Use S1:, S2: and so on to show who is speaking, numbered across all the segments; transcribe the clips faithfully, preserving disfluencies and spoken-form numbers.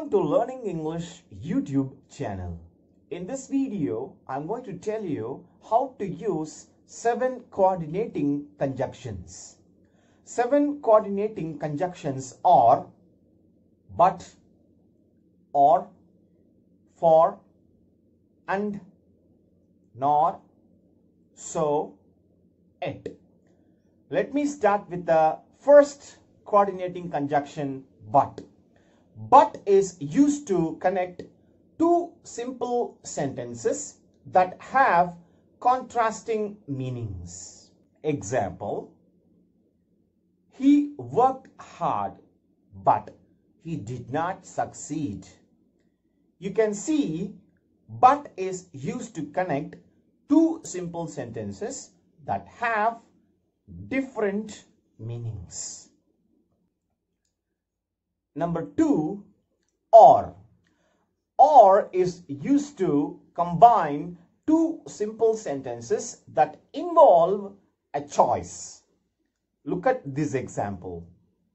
S1: Welcome to Learning English YouTube channel. In this video, I'm going to tell you how to use seven coordinating conjunctions. Seven coordinating conjunctions are but, or, for, and, nor, so, yet. Let me start with the first coordinating conjunction but. But is used to connect two simple sentences that have contrasting meanings. Example: he worked hard, but he did not succeed. You can see but is used to connect two simple sentences that have different meanings. Number two, or. Or is used to combine two simple sentences that involve a choice. Look at this example.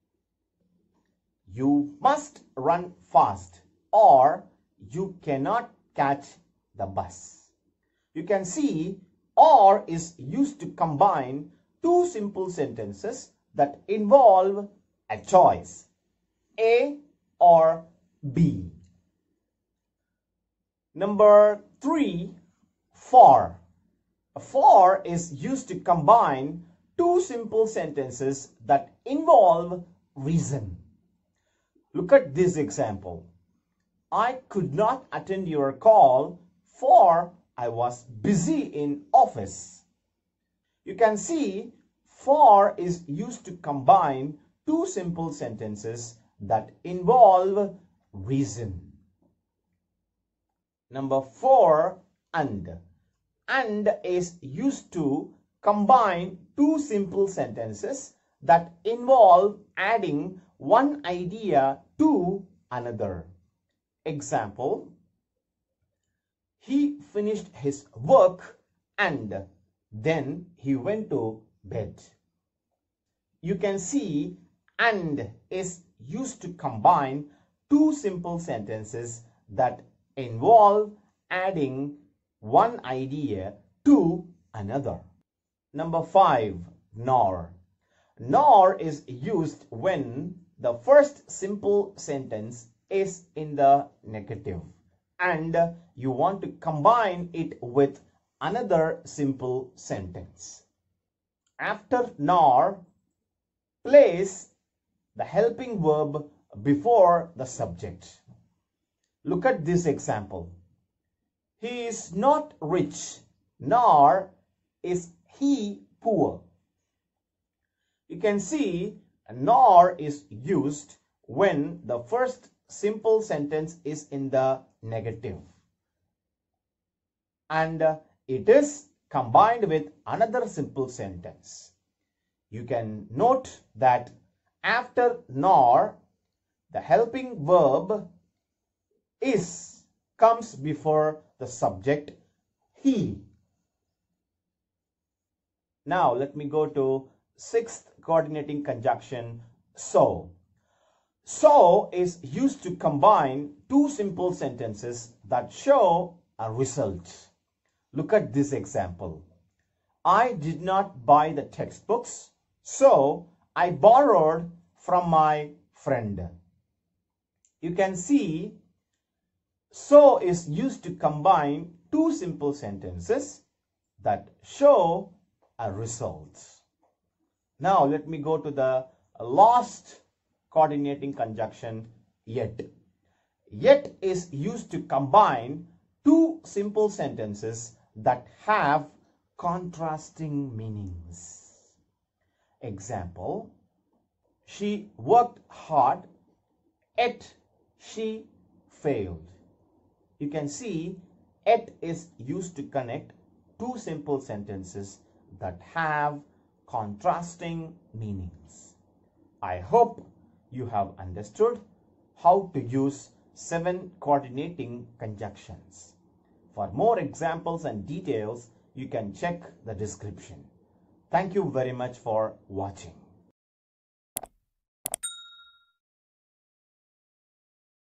S1: You must run fast or you cannot catch the bus. You can see or is used to combine two simple sentences that involve a choice, A or B. Number three, for. For is used to combine two simple sentences that involve reason. Look at this example. I could not attend your call for I was busy in office. You can see for is used to combine two simple sentences that involve reason. Number four, and. And is used to combine two simple sentences that involve adding one idea to another. Example: he finished his work and then he went to bed. You can see and is used to combine two simple sentences that involve adding one idea to another. Number five, nor. Nor is used when the first simple sentence is in the negative and you want to combine it with another simple sentence. After nor, place the helping verb before the subject. Look at this example. He is not rich, nor is he poor. You can see nor is used when the first simple sentence is in the negative and it is combined with another simple sentence. You can note that after nor, the helping verb is comes before the subject he. Now let me go to sixth coordinating conjunction, so. So is used to combine two simple sentences that show a result. Look at this example. I did not buy the textbooks, so I borrowed from my friend. You can see so is used to combine two simple sentences that show a result. Now let me go to the last coordinating conjunction, yet. Yet is used to combine two simple sentences that have contrasting meanings. Example: she worked hard, yet she failed. You can see yet is used to connect two simple sentences that have contrasting meanings. I hope you have understood how to use seven coordinating conjunctions. For more examples and details, you can check the description. Thank you very much for watching.